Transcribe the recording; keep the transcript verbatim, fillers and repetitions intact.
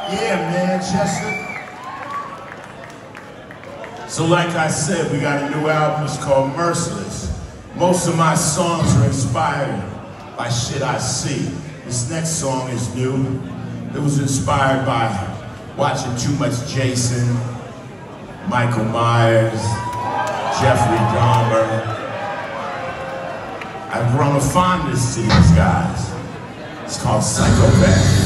Yeah, Manchester. So like I said, we got a new album, it's called Merciless. Most of my songs are inspired by shit I see. This next song is new. It was inspired by watching too much Jason, Michael Myers, Jeffrey Dahmer. I've grown a fondness to these guys. It's called Psychopath.